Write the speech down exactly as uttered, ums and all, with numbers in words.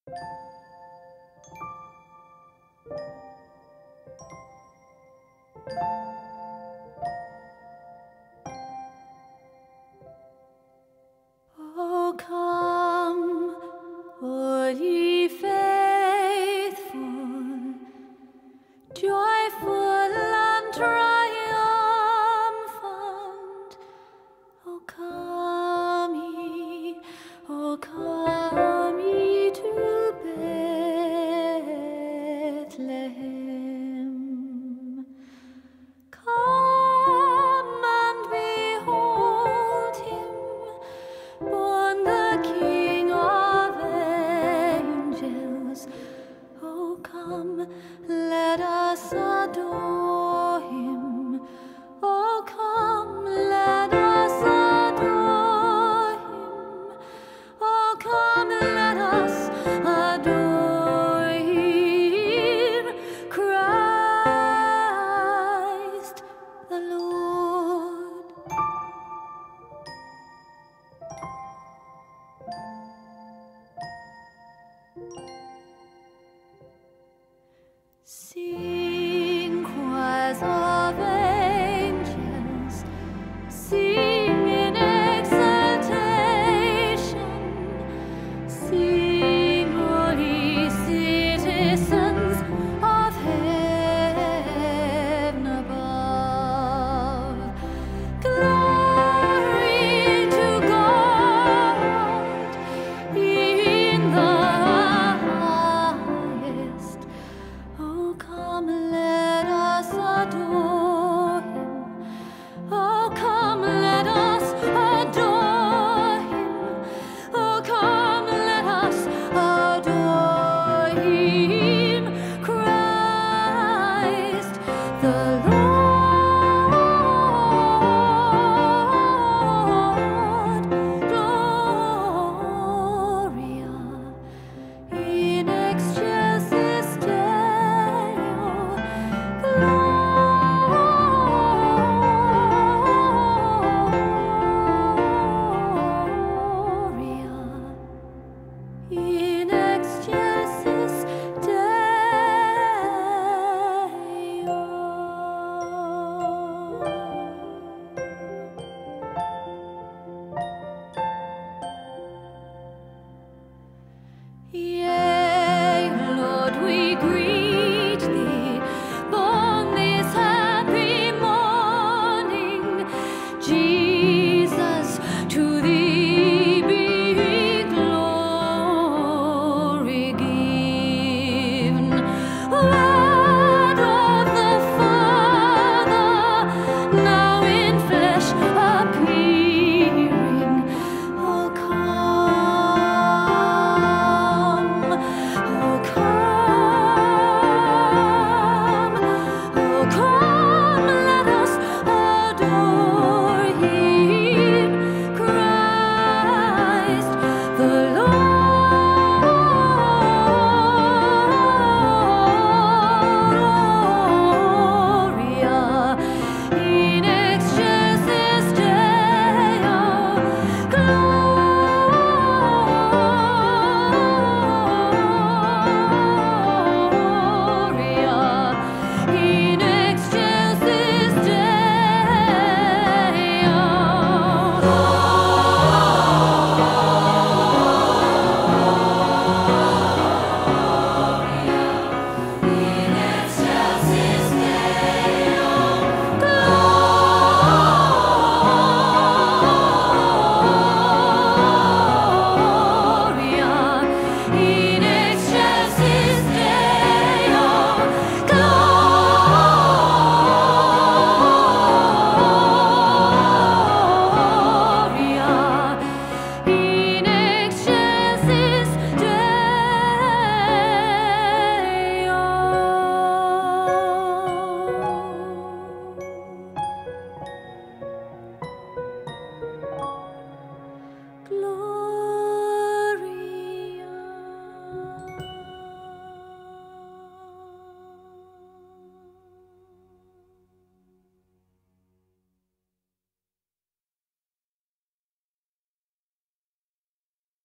Oh, come, all ye faithful, joyful and triumphant. Oh, come ye, oh, come ye to Bethlehem. Come and behold him, born the King of angels. Oh, come, let us adore him. Oh, come, let us adore him. Oh, come, let us adore him. Christ the Lord. Sing, choirs of angels, sing in exultation, sing, all ye citizens of heaven above. Glory to God in the highest. Oh, come, let us adore him. Oh, come, let us adore him. Oh, come, let us adore him. Christ the Lord. Gloria in excelsis Deo. Gloria in excelsis Deo.